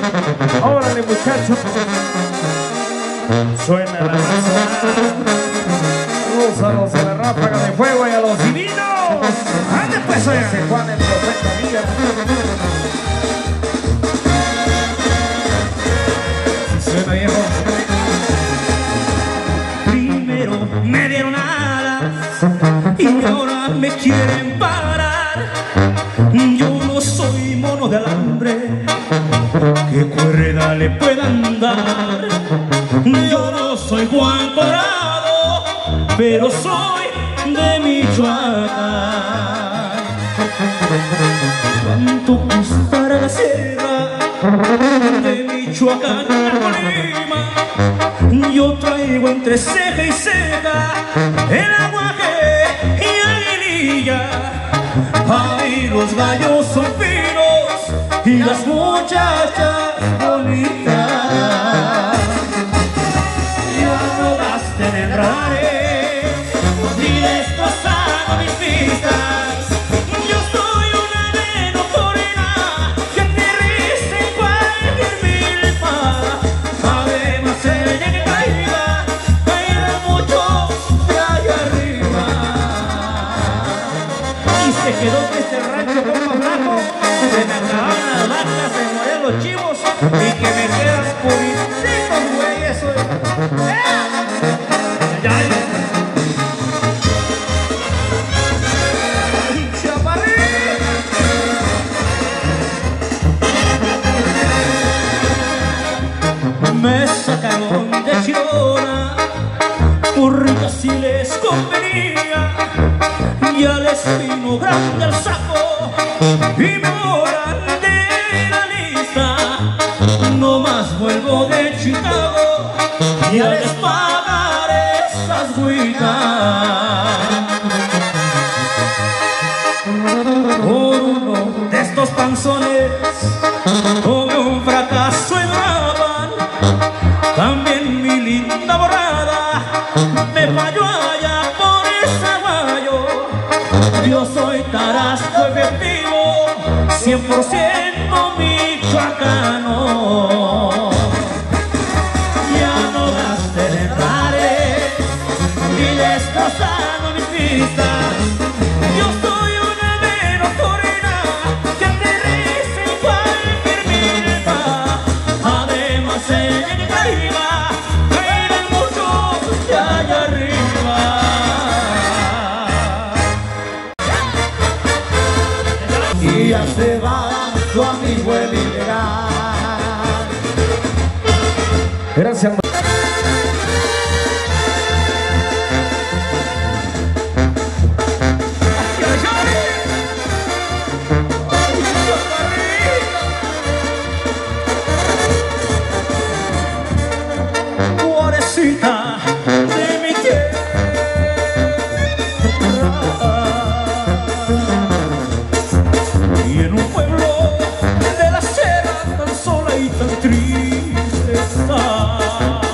Órale, muchachos. Suena la razón. Saludos a los de la Ráfaga de Fuego y a los divinos. ¡Ande pues, oiga! Juan el Profeta Díaz. Suena, viejo. Primero me dieron alas y ahora me quieren parar. Yo no soy mono de alambre que cuerda le puedan dar. Yo no soy Juan Corado, pero soy de Michoacán. Cuanto costara la sierra de Michoacán a Colima, yo traigo entre ceja y ceja el aguaje y aguililla. Ay, los gallos son finos y las muchachas bonitas. Ya no gasten en rares ni destrozando mis pistas. Yo soy una neno corina que aterriza en cualquier milpa. Además ella que caiga mucho de allá arriba. Y se quedó que este rancho como blanco, se me acabaron las vacas, se morían los chivos y que me quedan purititos, güey, eso es. Me sacaron de Chirona porque así les convenía, ya les vino grande el saco y me borran de la lista. No más vuelvo de Chicago y a les pagaré esas güitas. Por uno de estos panzones tuve un fracaso en Brabant. También mi linda borrada me falló allá por ese guayo. Yo soy tarasco efectivo, 100% michoacano. Ya no gasten en rares y destrozando mis pistas. Yo soy una menos corina que aterriza en cualquier milpa. Además ella que caiga, caerán muchos de allá arriba. Y ya se va su amigo el ilegal. Gracias. Pobrecita de mi tierra, y en un pueblo de la sierra tan sola y tan triste está.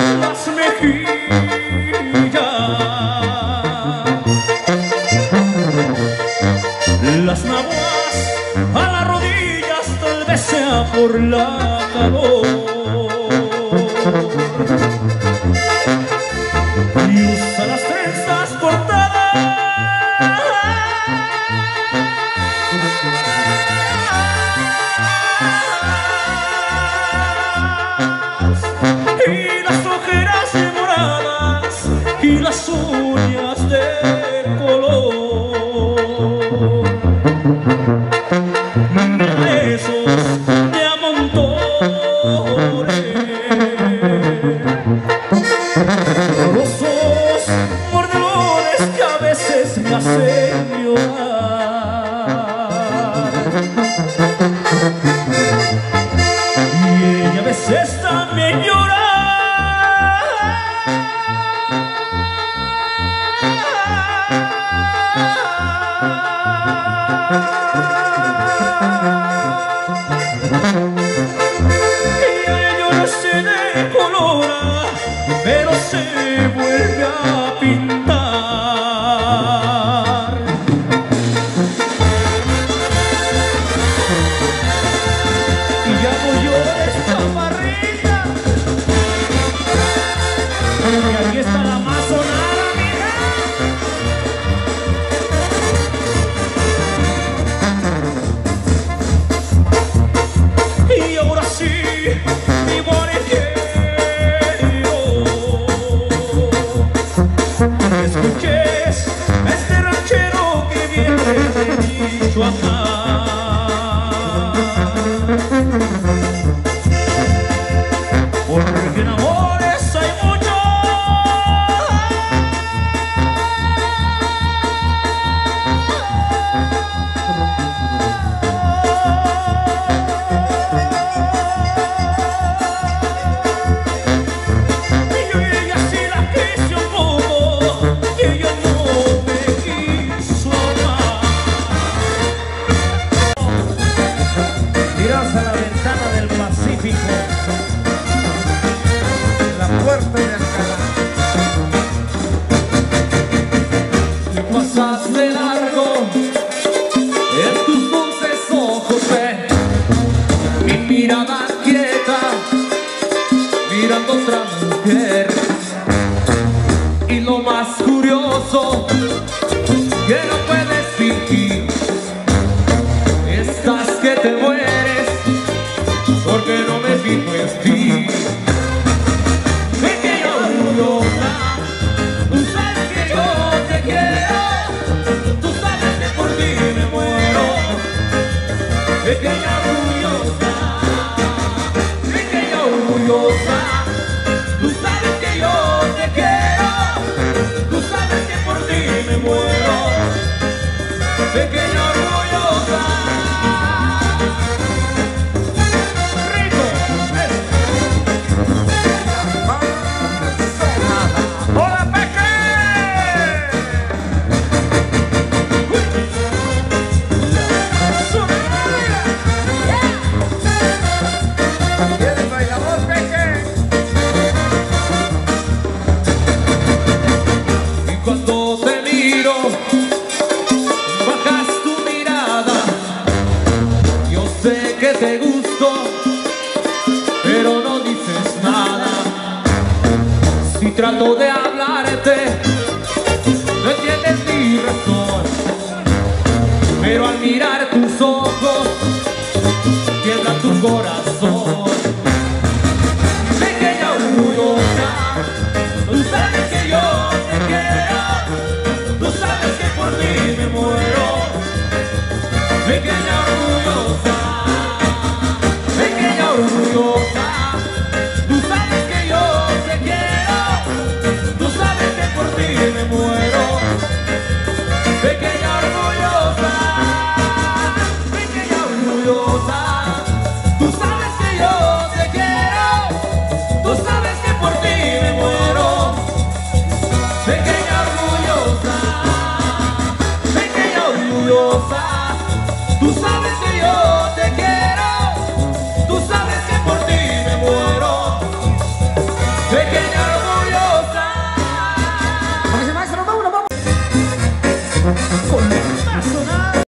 las mejillas, las naguas a las rodillas, tal vez sea por la calor, y usa las trenzas cortadas y las ojeras demoradas y las uñas de color, esos de amontones, dolorosos mordelones que a veces me hacen llorar, y ella a veces también llora. Pero se vuelve a pintar. Y ya no llores, chaparrita, y aquí está la amazonada, mija. Y ahora sí, mi guareque, escuches este ranchero que viene de Michoacán, porque en amores hay mucho, y yo ella sí la quise un poco, y ella no me quiso amar. Tiras a la ventana del Pacífico, la puerta de Alcalá. Y pasaste largo en tus dulces ojos, mi mirada quieta, mirando otra mujer. Y lo más curioso, que no puedes fingir, estás que te mueres, porque no me fijo en ti. Pequeña orgullosa, tú sabes que yo te quiero, tú sabes que por ti me muero. Pequeña orgullosa, tú sabes que yo te quiero, tú sabes que por ti me muero. Pequeña orgullosa. Rico. ¡Hola, Peque! ¿Quieres bailador, Peque? Y cuando te miro, bajas tu mirada. Yo sé que te gusto, pero no dices nada. Si trato de hablarte, no entiendes mi razón. Pero al mirar tus ojos, tiembla tu corazón. Pequeña orgullosa, tú sabes que yo te quiero, tú sabes que por ti me muero. Pequeña orgullosa, tú sabes que yo te quiero, tú sabes que por ti me muero. Pequeña orgullosa, tú sabes que yo con